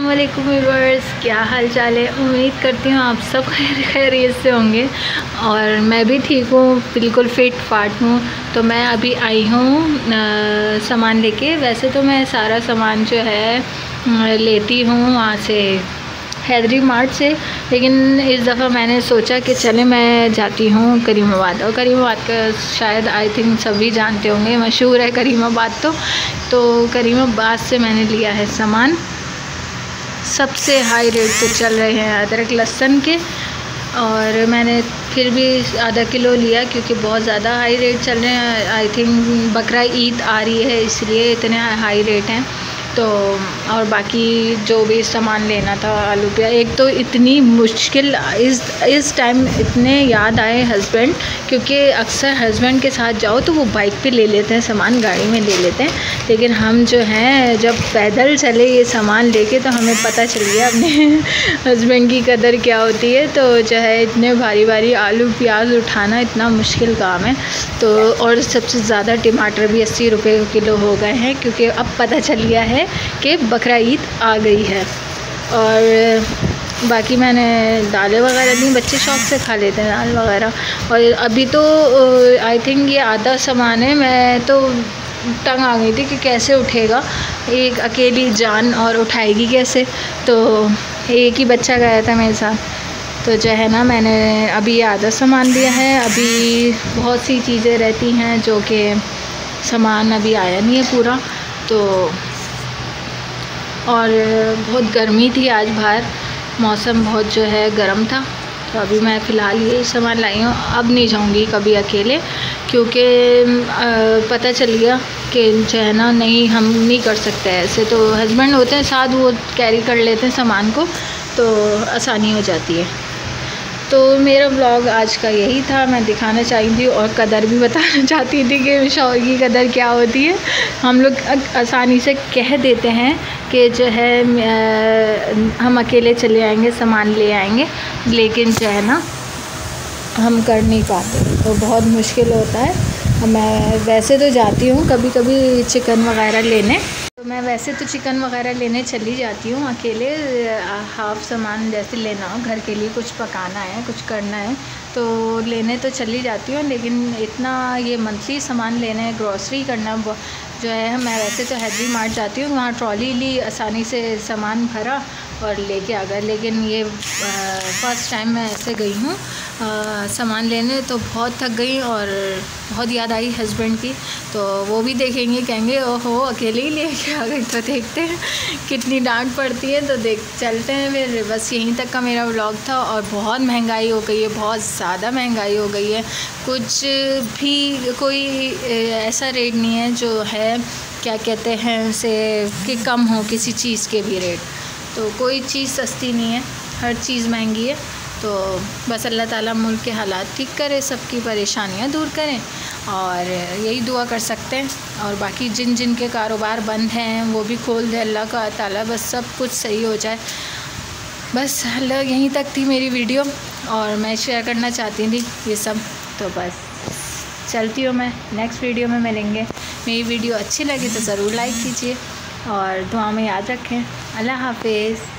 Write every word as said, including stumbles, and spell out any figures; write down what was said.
अस्सलामुअलैकुम व्यूअर्स, क्या हाल चाल है। उम्मीद करती हूँ आप सब खैर खैरियत से होंगे और मैं भी ठीक हूँ, बिल्कुल फिट फाट हूँ। तो मैं अभी आई हूँ सामान लेके। वैसे तो मैं सारा सामान जो है लेती हूँ वहाँ से हैदरी मार्ट से, लेकिन इस दफ़ा मैंने सोचा कि चले मैं जाती हूँ करीमाबाद। और करीमाबाद का शायद आई थिंक सभी जानते होंगे, मशहूर है करीमाबाद। तो तो करीमाबाद से मैंने लिया है सामान। सबसे हाई रेट तो चल रहे हैं अदरक लहसुन के, और मैंने फिर भी आधा किलो लिया क्योंकि बहुत ज़्यादा हाई रेट चल रहे हैं। आई थिंक बकरा ईद आ रही है इसलिए इतने हाई रेट हैं। तो और बाकी जो भी सामान लेना था, आलू प्याज, एक तो इतनी मुश्किल इस इस टाइम इतने याद आए हस्बैंड, क्योंकि अक्सर हस्बैंड के साथ जाओ तो वो बाइक पे ले लेते हैं सामान, गाड़ी में ले लेते हैं, लेकिन हम जो हैं जब पैदल चले ये सामान लेके तो हमें पता चल गया अपने हस्बैंड की कदर क्या होती है। तो जो है इतने भारी भारी आलू प्याज उठाना इतना मुश्किल काम है। तो और सबसे ज़्यादा टमाटर भी अस्सी रुपये किलो हो गए हैं, क्योंकि अब पता चल गया है कि बकरा ईद आ गई है। और बाकी मैंने दालें वगैरह दी, बच्चे शौक़ से खा लेते हैं दाल वगैरह। और अभी तो आई थिंक ये आधा सामान है। मैं तो तंग आ गई थी कि कैसे उठेगा एक अकेली जान, और उठाएगी कैसे। तो एक ही बच्चा गया था मेरे साथ, तो जो है ना मैंने अभी आधा सामान लिया है। अभी बहुत सी चीज़ें रहती हैं जो कि सामान अभी आया नहीं है पूरा। तो और बहुत गर्मी थी आज बाहर, मौसम बहुत जो है गर्म था। तो अभी मैं फ़िलहाल ये सामान लाई हूँ। अब नहीं जाऊँगी कभी अकेले, क्योंकि पता चल गया कि जो है ना नहीं हम नहीं कर सकते ऐसे। तो हस्बैंड होते हैं साथ, वो कैरी कर लेते हैं सामान को, तो आसानी हो जाती है। तो मेरा व्लॉग आज का यही था। मैं दिखाना चाहती थी और कदर भी बताना चाहती थी कि शौहर की कदर क्या होती है। हम लोग आसानी से कह देते हैं कि जो है हम अकेले चले आएंगे सामान ले आएंगे, लेकिन जो है ना हम कर नहीं पाते, तो बहुत मुश्किल होता है। मैं वैसे तो जाती हूँ कभी कभी चिकन वगैरह लेने, तो मैं वैसे तो चिकन वगैरह लेने चली जाती हूँ अकेले। हाफ़ सामान जैसे लेना हो, घर के लिए कुछ पकाना है, कुछ करना है, तो लेने तो चली जाती हूँ। लेकिन इतना ये मंथली सामान लेने, ग्रॉसरी करना जो है, मैं वैसे तो हैदरी मार्ट जाती हूँ, वहाँ ट्रॉली ली, आसानी से सामान भरा और लेके आ गए। लेकिन ये फ़र्स्ट टाइम मैं ऐसे गई हूँ सामान लेने, तो बहुत थक गई और बहुत याद आई हस्बैंड की। तो वो भी देखेंगे, कहेंगे ओहो अकेले ही लेके आ गई। तो देखते हैं कितनी डांट पड़ती है, तो देख चलते हैं फिर। बस यहीं तक का मेरा व्लॉग था। और बहुत महंगाई हो गई है, बहुत ज़्यादा महंगाई हो गई है। कुछ भी कोई ऐसा रेट नहीं है जो है क्या कहते हैं से कि कम हो किसी चीज़ के भी रेट। तो कोई चीज़ सस्ती नहीं है, हर चीज़ महंगी है। तो बस अल्लाह ताला मुल्क के हालात ठीक करे, सबकी परेशानियां दूर करें, और यही दुआ कर सकते हैं। और बाकी जिन जिन के कारोबार बंद हैं वो भी खोल दे अल्लाह का ताला, बस सब कुछ सही हो जाए। बस अल्लाह, यहीं तक थी मेरी वीडियो, और मैं शेयर करना चाहती थी ये सब। तो बस चलती हूँ मैं, नेक्स्ट वीडियो में मिलेंगे। मेरी वीडियो अच्छी लगी तो ज़रूर लाइक कीजिए और दुआ में याद रखें। अल्लाह हाफ़िज़।